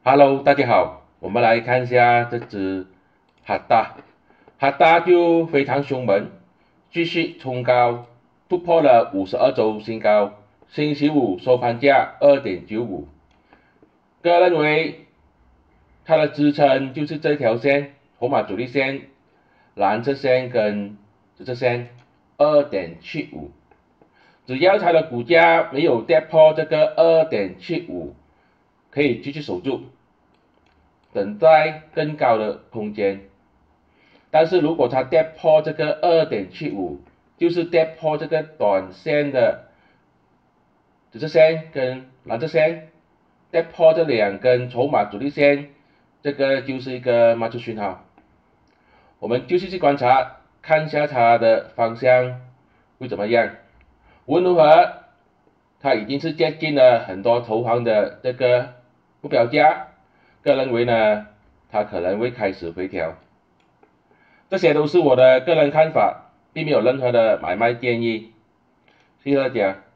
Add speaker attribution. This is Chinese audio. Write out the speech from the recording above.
Speaker 1: Hello，大家好，我们来看一下这只哈达，哈达就非常凶猛，继续冲高，突破了52周新高，星期五收盘价2.95，个人认为它的支撑就是这条线，筹码阻力线、蓝色线跟这条线2.75，只要它的股价没有跌破这个2.75，可以继续守住。等待更高的空间。但是如果它跌破这个2.75，就是跌破这个短线的紫色线跟蓝色线，跌破这两根筹码阻力线，这个就是一个卖出讯号。我们继续去观察，看一下它的方向会怎么样。无论如何，它已经是接近了很多投行的这个目标价，个人认为呢，它可能会开始回调。这些都是我的个人看法，并没有任何的买卖建议。谢谢大家。